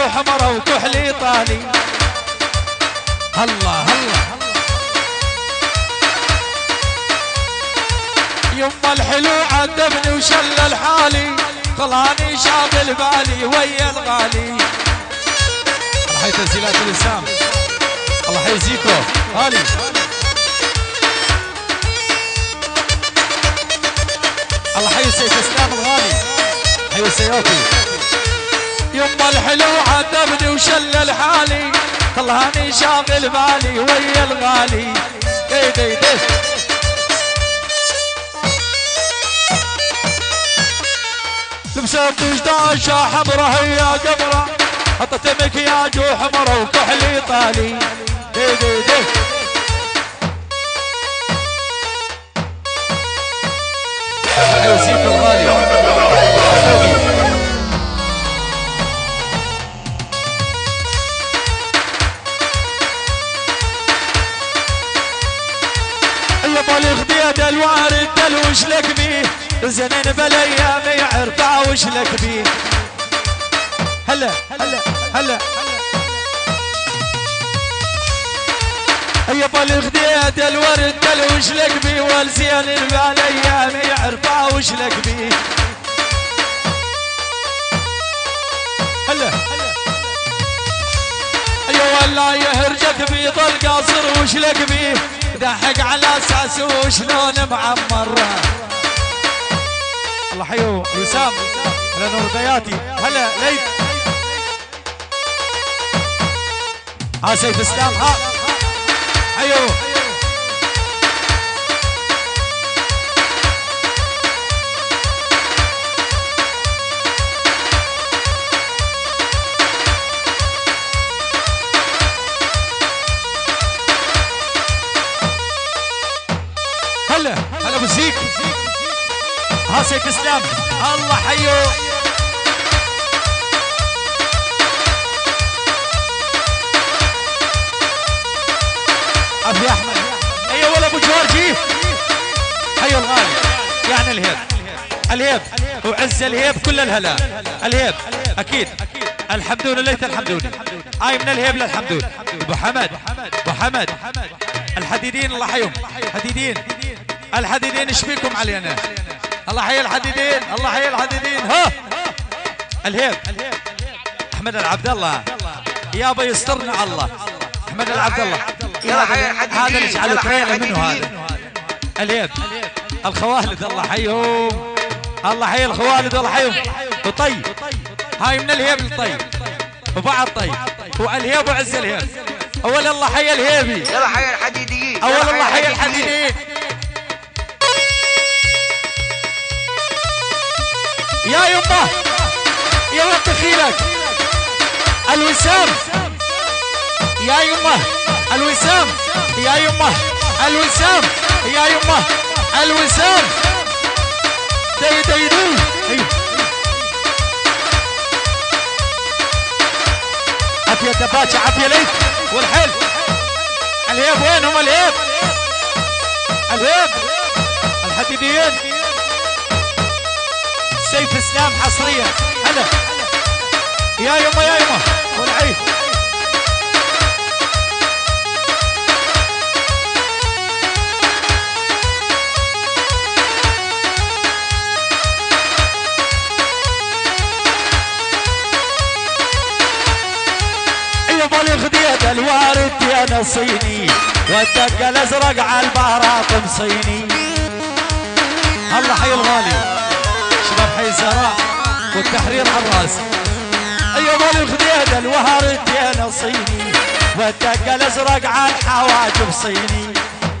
حمره وكحلي طالي. الله الله يما الحلو عذبني وشلل حالي، خلاني شاغل بالي ويا الغالي. الله حي تسجيلات الاسلام، الله حي زيكو غالي. الله حي سيف اسلام الغالي، حي سيوفي. يما الحلو عذبني وشلل حالي، خلاني شاغل بالي ويا الغالي. دي دي دي لبست وجداشة حمرة هي قمرة، حطت مكياج وحمرة وكحلي طالي. دي دي دي حيوسيك الغالي. يبا الخديد الوارد دلوش لك بيه، زنين بالايام يعرف وش لك بيه. هلا هلا هلا يبا الخديد الورد دلوش لك بيه، والزين بالايام يعرف وش لك بيه. هلا ايوه والله يهرجك بيضل قاصر وش لك بيه، ضحك على اساس وشلون معمر. الله حيو وسام على نور بياتي. هلا ليث ها سيف اسلام ها حيو. هلا هلا ابو زيك ها سيف اسلام. الله حيو ابي احمد. ايوه ولا ابو جورجي حيو الغالي. يعني الهيب الهيب وعز الهيب كل الهلا. الهيب اكيد الحمدوني ليث الحمدوني. هاي من الهيب للحمدوني. ابو حمد ابو حمد الحديدين الله حيهم. حديدين الحديدين ايش بيكم علينا؟ الله حي الحديدين الله حي الحديدين. ها الهيب احمد العبد الله يابا يسترنا الله. احمد العبد الله هذا اللي على تريله منه هذا الهيب. الخوالد الله حيهم الله حي الخوالد الله حيهم. وطيب هاي من الهيب للطيب وبعد طيب والهيب وعز الهيب. اول الله حي الهيبي يلا حي الحديديين. اول الله حي الحديديين. يا يمه يا وطخيلك الوسام. يا يمه الوسام يا يمه الوسام يا يمه الوسام. دي دي دي عافية دباتشة عافية ليث والحل. الهيب وينهم الهيب؟ الهيب الحديديين. سيف اسلام حصريا. هلا يا يما يا يما والعيد. يبا الخديد الوارد يا نصيني، والدق الازرق على البهرات مصيني. الله حي الغالي شباب حي الزهراء والتحرير على الراس. ايوه الخديد الوارد يا نصيني، والدق الازرق على الحواجب صيني.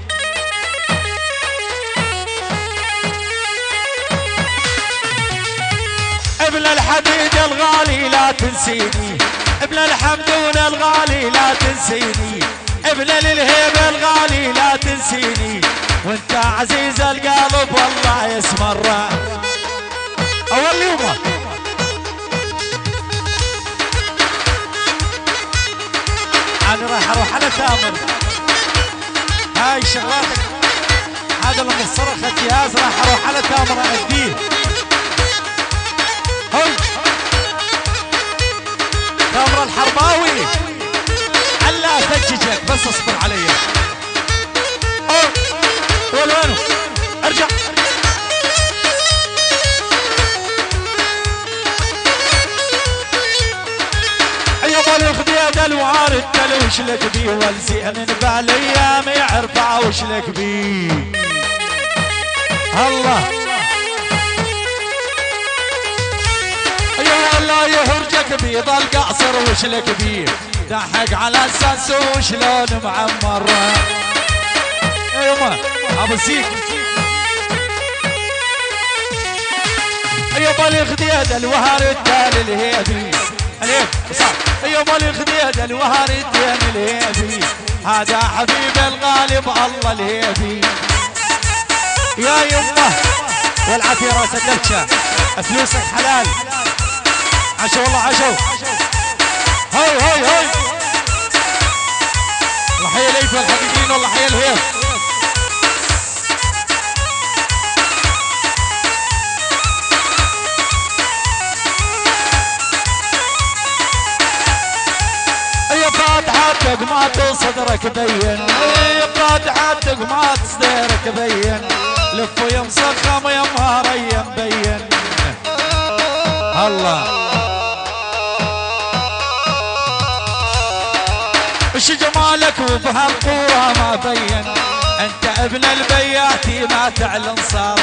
ابن الحديد الغالي لا تنسيني، ابن الحمدون الغالي لا تنسيني، ابن الهيب الغالي لا تنسيني، وانت عزيز القلب والله يسمر. اول يومه انا راح اروح على تامر. هاي شغلاتك هذا لما صرخت جهاز راح اروح على تامر ااديه. هاي تامر الحرباوي علا ثججك بس اصبر علي. وين ارجع يا مال الخديد الوارد وش لك بيه والزين بالايام يعرف وش لك بيه. الله يا الله يهرجك بيه ضل قاصر وش لك بيه دحق على اساس وشلون معمر. يما ابو زيد يا مال الخديد الوهر التالي الهيبي الهيب صح يا مال الخديد الوهر التالي الهيبي هذا حبيب الغالب الله الهيبي. يا يمه والعافيه راس الدبشه فلوسك حلال عشو والله عشو. هاي هاي هاي الله حي الأيفا الحقيقيين والله حي الهيب. يا فاتحتك ما تصدرك بين يا فاتحتك ما تصدرك بين لف يا مسخم يا مهري مبين. الله وش جمالك وبهالقوة ما بين انت ابن البياتي ما تعلن صار.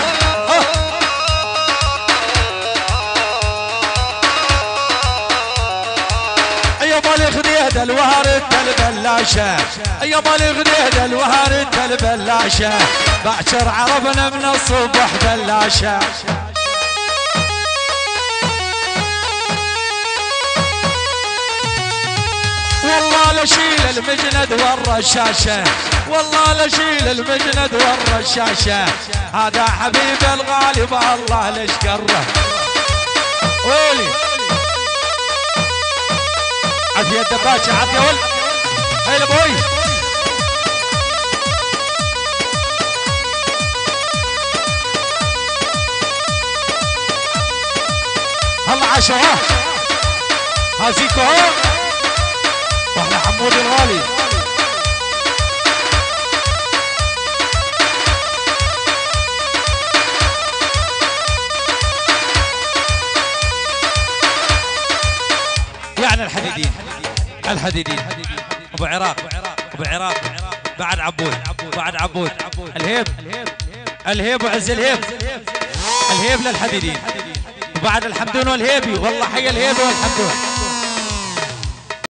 يا مال خديد الوهر انت البلاشة يا مال خديد الوهر انت البلاشة باكر عربنا من الصبح بلاشة. والله لشيل المجند والرشاشة والله لشيل المجند والرشاشة هذا حبيب الغالب الله ليش كره. ويلي عافية الدباشة عافية ولد هاي لابوي. هلا عشرة ها زيكو واحنا حمود الغالي. يعني الحديدين الحديدين ابو عراق ابو عراق بعد عبود بعد عبود الهيب الهيب وعز الهيب الهيب للحديدين وبعد الحمدون والهيبي والله حي الهيبي والحمدون.